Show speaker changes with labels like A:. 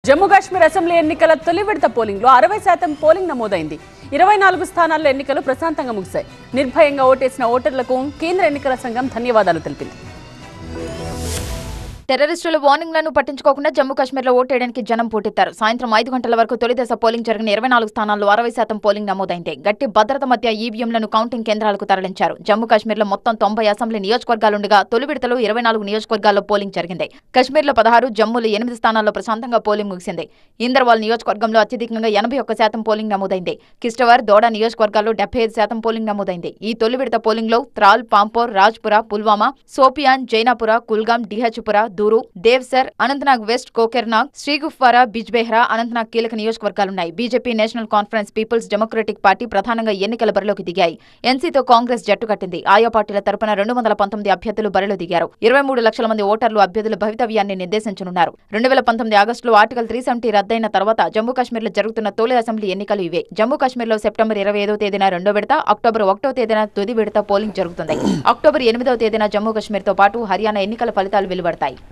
A: Jammu Kashmir assembly ఎన్నికల తొలి విడత పోలింగ్ లో 60% పోలింగ్ నమోదైంది. 24 స్థానాల్లో ఎన్నికలు ప్రశాంతంగా ముగిశాయి. నిర్భయంగా ఓటేసిన ఓటర్లకు కేంద్ర ఎన్నికల సంఘం ధన్యవాదాలు తెలిపింది.
B: టెర్రరిస్టుల వార్నింగ్లను పట్టించుకోకుండా జమ్మూ కాశ్మీర్లో ఓటేయడానికి జనం పోటెత్తారు. సాయంత్రం 5 గంటల వరకు తొలి దశ పోలింగ్ జరిగిన 24 స్థానాల్లో 60% పోలింగ్ నమోదైంది. గట్టి భద్రత మధ్య ఈవీఎంలను కౌంటింగ్ కేంద్రాలకు తరలించారు. జమ్మూ కాశ్మీర్లో మొత్తం 90 అసెంబ్లీ నియోజకవర్గాలుండగా తొలి విడతలో 24 నియోజకవర్గాల్లో పోలింగ్ జరిగింది. కశ్మీర్లో 16, జమ్మూలో 8 స్థానాల్లో ప్రశాంతంగా పోలింగ్ ముగిసింది. ఇందర్వాల్ నియోజకవర్గంలో అత్యధికంగా 81% పోలింగ్ నమోదైంది. కిష్టవర్, దోడా నియోజకవర్గాల్లో 75% పోలింగ్ నమోదైంది. ఈ తొలి విడత పోలింగ్లో త్రాల్, పాంపోర్, రాజ్పుర, పుల్వామా, సోపియాన్, జైనాపుర, కుల్గాం, డిహెచ్పుర, దూరు, దేవ్సర్, అనంతనాగ్ వెస్ట్, కోకెర్నాగ్, శ్రీగుఫ్వారా, బిజ్బెహ్రా, అనంతనాగ్ కీలక నియోజకవర్గాలున్నాయి. BJP, National Conference, Peoples Democratic Party ప్రధానంగా ఎన్నికల బరిలోకి దిగాయి. ఎన్సీతో కాంగ్రెస్ జట్టు కట్టింది. ఆయా పార్టీల తరపున 219 అభ్యర్థులు బరిలో దిగారు. 23 లక్షల మంది ఓటర్లు అభ్యర్థుల భవితవ్యాన్ని నిర్దేశించనున్నారు. 2019 ఆగస్టులో ఆర్టికల్ 370 రద్దయిన తర్వాత జమ్మూ కాశ్మీర్లో జరుగుతున్న తొలి అసెంబ్లీ ఎన్నికలు ఇవే. జమ్మూ కాశ్మీర్లో సెప్టెంబర్ 25వ తేదీన రెండో విడత, అక్టోబర్ 1వ తేదీన తుది విడత పోలింగ్ జరుగుతుంది. అక్టోబర్ 8వ తేదీన జమ్మూ కాశ్మీర్తో పాటు హర్యానా ఎన్నికల ఫలితాలు వెలువడతాయి.